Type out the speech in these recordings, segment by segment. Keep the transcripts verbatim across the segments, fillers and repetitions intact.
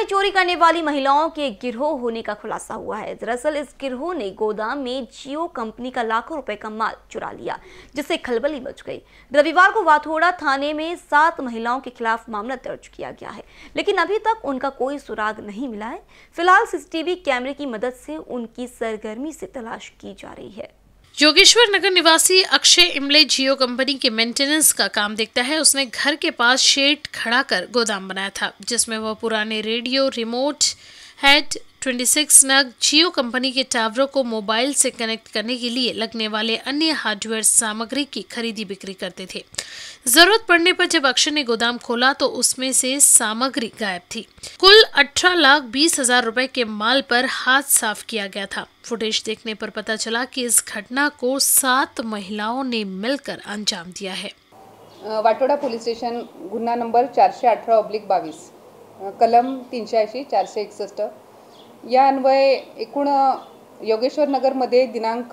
चोरी करने वाली महिलाओं के गिरोह होने का खुलासा हुआ है। दरअसल इस गिरोह ने गोदाम में जियो कंपनी का लाखों रुपए का माल चुरा लिया, जिससे खलबली मच गई। रविवार को वाथोड़ा थाने में सात महिलाओं के खिलाफ मामला दर्ज किया गया है, लेकिन अभी तक उनका कोई सुराग नहीं मिला है। फिलहाल सीसीटीवी कैमरे की मदद से उनकी सरगर्मी से तलाश की जा रही है। योगेश्वर नगर निवासी अक्षय इमले जियो कंपनी के मेंटेनेंस का काम देखता है। उसने घर के पास शेड खड़ा कर गोदाम बनाया था, जिसमें वह पुराने रेडियो, रिमोट, हेड, छब्बीस नग जियो कंपनी के टावरों को मोबाइल से कनेक्ट करने के लिए लगने वाले अन्य हार्डवेयर सामग्री की खरीदी बिक्री करते थे। जरूरत पड़ने पर जब अक्षय ने गोदाम खोला तो उसमें से सामग्री गायब थी। कुल अठारह लाख बीस हजार रुपए के माल पर हाथ साफ किया गया था। फुटेज देखने पर पता चला कि इस घटना को सात महिलाओं ने मिलकर अंजाम दिया है। वाटोडा पोलीस स्टेशन गुन्हा नंबर चारशे अठरा ऑब्लिक बावीस कलम तीनशे ऐंशी चारशे एकसष्ट या अन्वये एकूण योगेश्वर नगरमध्ये दिनांक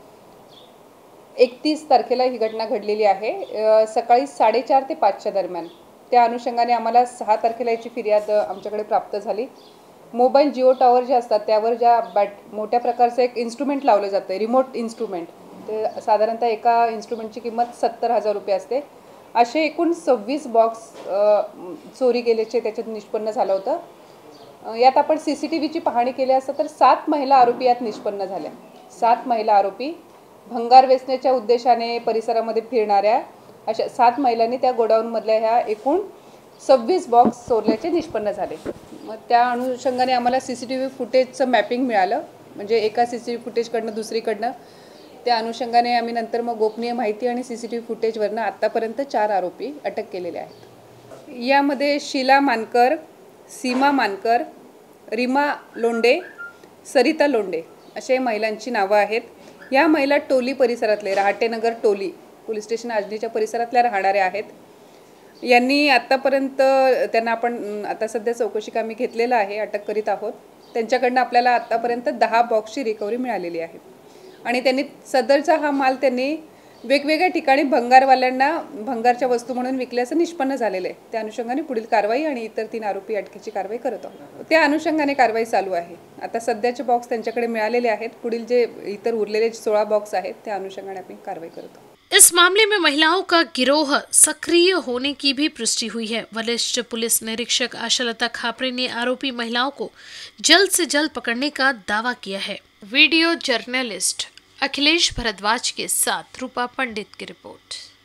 एकतीस तारखेला ही घटना घडलेली आहे। सकाळी साडेचार ते पाचच्या दरम्यान त्या अनुषंगाने आम्हाला सहा तारखेला याची फिर्याद आमच्याकडे प्राप्त झाली। मोबाईल जिओ टॉवर जे असतात त्यावर ज्या बॅट मोठ्या प्रकारचं एक इन्स्ट्रुमेंट लावलं जातं, रिमोट इन्स्ट्रुमेंट, ते साधारणतः एका इन्स्ट्रुमेंटची किंमत सत्तर हजार रुपये असते। असे एकूण सव्वीस बॉक्स चोरी गेल्याचे त्याच्यात निष्पन्न झालं होतं। यात आपण सी सी टी व्हीची पाहणी केली असता तर सात महिला आरोपी यात निष्पन्न झाल्या। सात महिला आरोपी भंगार वेचण्याच्या उद्देशाने परिसरामध्ये फिरणाऱ्या अशा सात महिलांनी त्या गोडाऊनमधल्या ह्या एकूण सव्वीस बॉक्स चोरल्याचे निष्पन्न झाले। मग त्या अनुषंगाने आम्हाला सी सी टी व्ही फुटेजचं मॅपिंग मिळालं, म्हणजे एका सी सी टी व्ही फुटेजकडनं दुसरीकडनं। त्या अनुषंगाने आम्ही नंतर मग गोपनीय माहिती आणि सी सी टी व्ही फुटेजवरनं आत्तापर्यंत चार आरोपी अटक केलेले आहेत। यामध्ये शीला मानकर, सीमा मानकर, रीमा लोंडे, सरिता लोंडे असे महिलांची नावं आहेत। या महिला टोली परिसरातले रहाटेनगर टोली पोलीस स्टेशन आजनीच्या परिसरातल्या राहणाऱ्या आहेत। यांनी आत्तापर्यंत त्यांना आपण आता सध्या चौकशी कामी घेतलेलं आहे, अटक करीत आहोत। त्यांच्याकडनं आपल्याला आत्तापर्यंत दहा बॉक्सची रिकव्हरी मिळालेली आहे आणि त्यांनी सदरचा हा माल त्यांनी वेगवेगळ्या ठिकाणी भंगारवाल्यांना भंगारच्या वस्तू म्हणून विकल्याचं निष्पन्न झालेलं आहे। त्या अनुषंगाने पुढील कारवाई आणि इतर तीन आरोपी अटकेची कारवाई करत आहोत। त्या अनुषंगाने कारवाई चालू आहे। आता सध्याचे बॉक्स त्यांच्याकडे मिळालेले आहेत। पुढील जे इतर उरलेले सोळा बॉक्स आहेत त्या अनुषंगाने आपण कारवाई करत आहोत। इस मामले में महिलाओं का गिरोह सक्रिय होने की भी पुष्टि हुई है। वरिष्ठ पुलिस निरीक्षक आशालता खापरे ने आरोपी महिलाओं को जल्द से जल्द पकड़ने का दावा किया है। वीडियो जर्नलिस्ट अखिलेश भारद्वाज के साथ रूपा पंडित की रिपोर्ट।